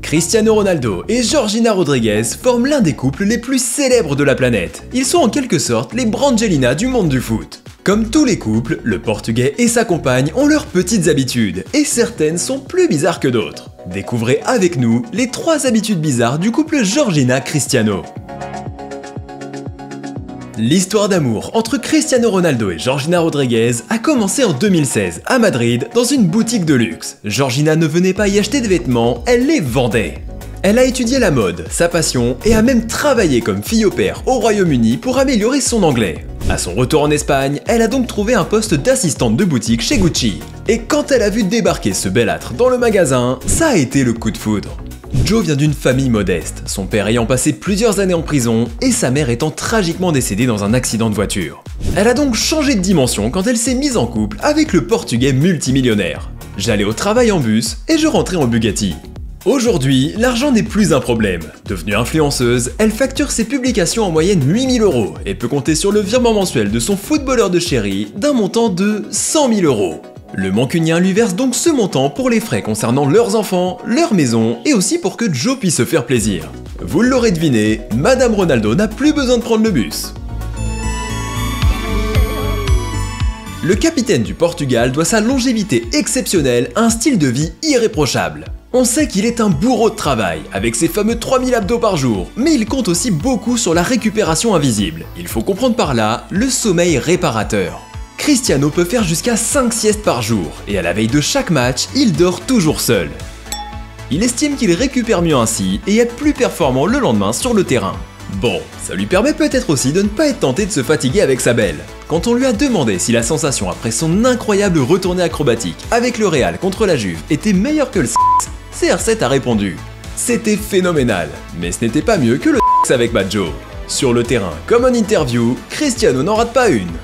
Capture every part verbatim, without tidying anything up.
Cristiano Ronaldo et Georgina Rodriguez forment l'un des couples les plus célèbres de la planète. Ils sont en quelque sorte les Brangelina du monde du foot. Comme tous les couples, le Portugais et sa compagne ont leurs petites habitudes, et certaines sont plus bizarres que d'autres. Découvrez avec nous les trois habitudes bizarres du couple Georgina-Cristiano. L'histoire d'amour entre Cristiano Ronaldo et Georgina Rodriguez a commencé en deux mille seize à Madrid dans une boutique de luxe. Georgina ne venait pas y acheter des vêtements, elle les vendait. Elle a étudié la mode, sa passion, et a même travaillé comme fille au père au Royaume-Uni pour améliorer son anglais. À son retour en Espagne, elle a donc trouvé un poste d'assistante de boutique chez Gucci. Et quand elle a vu débarquer ce bel âtre dans le magasin, ça a été le coup de foudre. Joe vient d'une famille modeste, son père ayant passé plusieurs années en prison et sa mère étant tragiquement décédée dans un accident de voiture. Elle a donc changé de dimension quand elle s'est mise en couple avec le Portugais multimillionnaire. J'allais au travail en bus et je rentrais en Bugatti. Aujourd'hui, l'argent n'est plus un problème. Devenue influenceuse, elle facture ses publications en moyenne huit mille euros et peut compter sur le virement mensuel de son footballeur de chéri d'un montant de cent mille euros. Le mancunien lui verse donc ce montant pour les frais concernant leurs enfants, leur maison et aussi pour que Joe puisse se faire plaisir. Vous l'aurez deviné, Madame Ronaldo n'a plus besoin de prendre le bus. Le capitaine du Portugal doit sa longévité exceptionnelle à un style de vie irréprochable. On sait qu'il est un bourreau de travail, avec ses fameux trois mille abdos par jour, mais il compte aussi beaucoup sur la récupération invisible. Il faut comprendre par là le sommeil réparateur. Cristiano peut faire jusqu'à cinq siestes par jour, et à la veille de chaque match, il dort toujours seul. Il estime qu'il récupère mieux ainsi et est plus performant le lendemain sur le terrain. Bon, ça lui permet peut-être aussi de ne pas être tenté de se fatiguer avec sa belle. Quand on lui a demandé si la sensation après son incroyable retournée acrobatique avec le Real contre la Juve était meilleure que le sexe, C R sept a répondu « C'était phénoménal, mais ce n'était pas mieux que le sexe avec Bad Joe ». Sur le terrain comme en interview, Cristiano n'en rate pas une.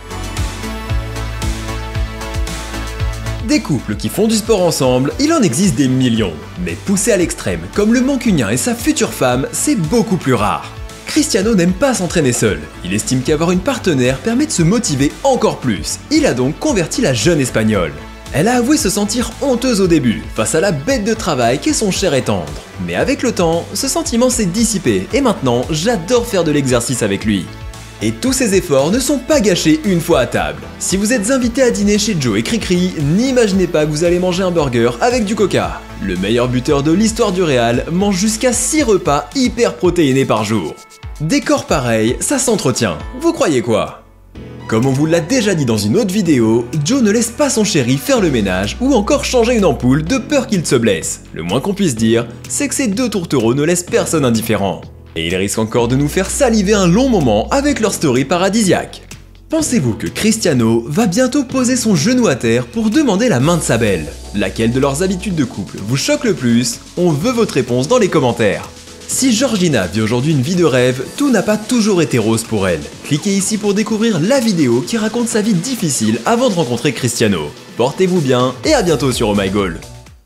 Des couples qui font du sport ensemble, il en existe des millions. Mais poussés à l'extrême, comme le mancunien et sa future femme, c'est beaucoup plus rare. Cristiano n'aime pas s'entraîner seul. Il estime qu'avoir une partenaire permet de se motiver encore plus. Il a donc converti la jeune espagnole. Elle a avoué se sentir honteuse au début, face à la bête de travail qu'est son cher et tendre. Mais avec le temps, ce sentiment s'est dissipé et maintenant, j'adore faire de l'exercice avec lui. Et tous ces efforts ne sont pas gâchés une fois à table. Si vous êtes invité à dîner chez Joe et Cricri, n'imaginez pas que vous allez manger un burger avec du coca. Le meilleur buteur de l'histoire du Real mange jusqu'à six repas hyper protéinés par jour. Des corps pareils, ça s'entretient. Vous croyez quoi? Comme on vous l'a déjà dit dans une autre vidéo, Joe ne laisse pas son chéri faire le ménage ou encore changer une ampoule de peur qu'il se blesse. Le moins qu'on puisse dire, c'est que ces deux tourtereaux ne laissent personne indifférent. Et ils risquent encore de nous faire saliver un long moment avec leur story paradisiaque. Pensez-vous que Cristiano va bientôt poser son genou à terre pour demander la main de sa belle? Laquelle de leurs habitudes de couple vous choque le plus? On veut votre réponse dans les commentaires. Si Georgina vit aujourd'hui une vie de rêve, tout n'a pas toujours été rose pour elle. Cliquez ici pour découvrir la vidéo qui raconte sa vie difficile avant de rencontrer Cristiano. Portez-vous bien et à bientôt sur Oh My Goal.